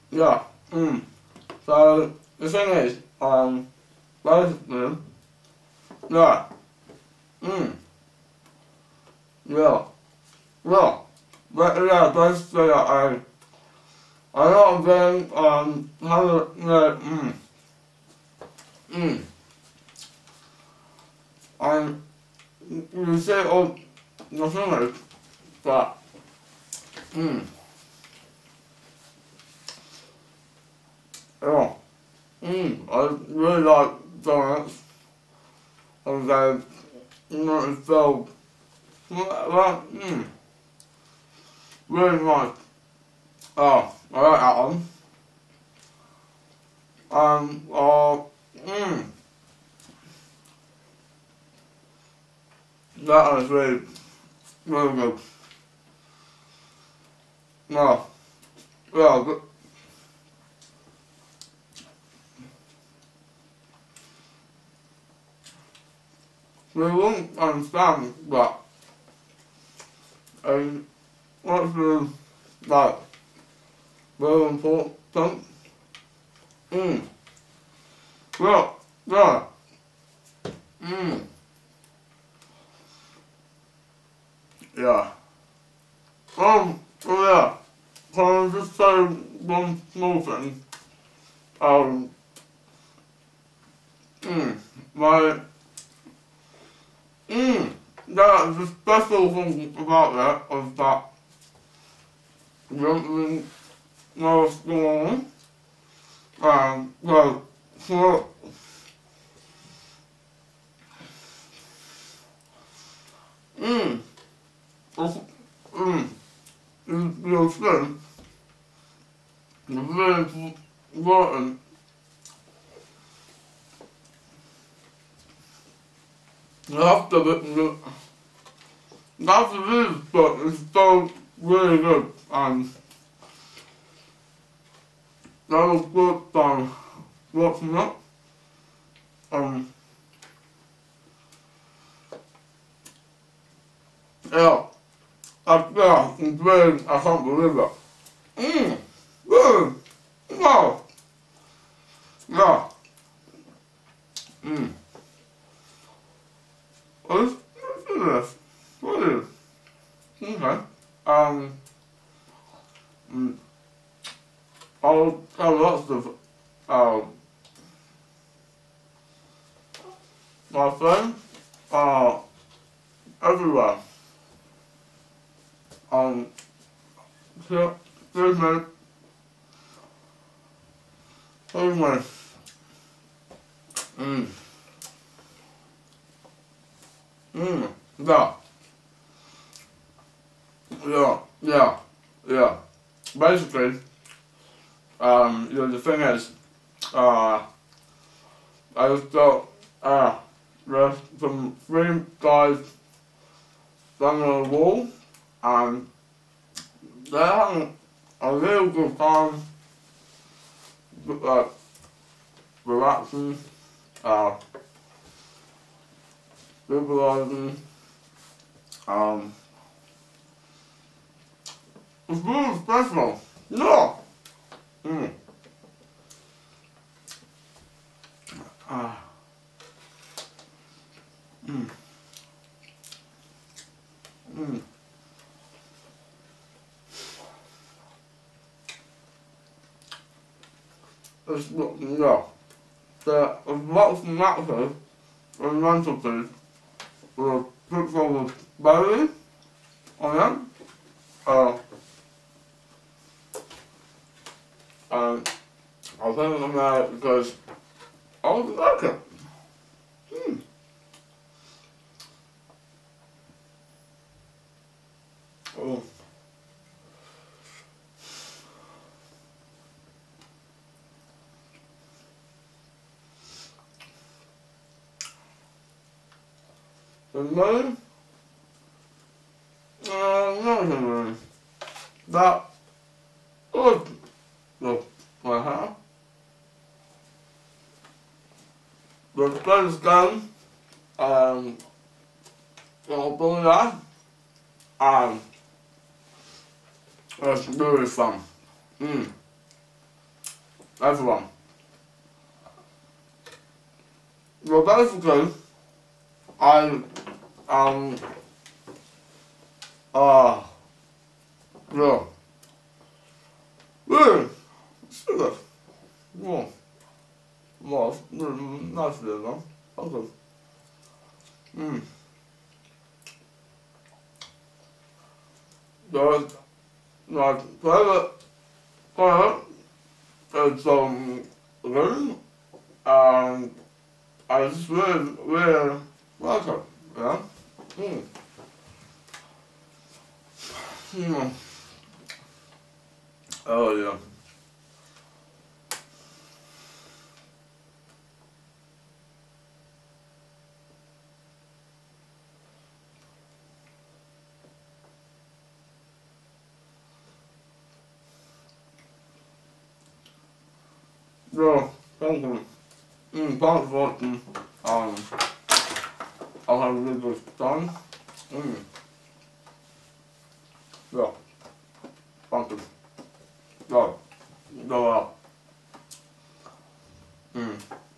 yeah. So the thing is, basically, yeah. Mm, yeah. Yeah. But yeah, basically I know I'm getting have a mm. And you say oh the thing is that mm, yeah. I really like donuts and they it's so well, really nice. Oh, I like that one. Mm, that is really, really good. No, yeah, but we won't understand that. And what's the, like, really important? Mm, yeah, yeah, mm, yeah. Yeah, can I just say one small thing? Um, mm, my, mm, yeah, the special thing about that was that you don't really know what's going on. Well, so, mm, it's, mm, your skin is really important. You have to be, that's the reason, but it's so really good, and that was good time watching it. Um, yeah, yeah, it's really, I can't believe it. Really, wow, yeah, mm. What is this? What is this? Okay. Um, mm, I'll tell lots of, my friends are everywhere. Um, here, here's my, here's my, mm, yeah, yeah, yeah. Basically, the thing is, I just got, there's some three guys standing on the wall, and they're having a real good time, like, relaxing, uh, visualizing, um, it's really special, yeah, mm, uh, mm, mm, it's, yeah, there's lots of matches and recipes with a picture of berries on them, and I'll put them there because I would like it. Mm. Oh. The moon? No, the moon. That would look like her. The first gun, I'll do that, and it's really fun. Mm. everyone. Well, basically, I, um, uh, yeah, really, sugar, yeah, well, nice there, man. Okay. There's, my favorite part is, living, and I just really like it, yeah? Mm. Mm. Oh, yeah. Yeah, thank you. Thanks for watching. Um, I'll have a really good time. Mm. Yeah, thank you. Yeah, go out.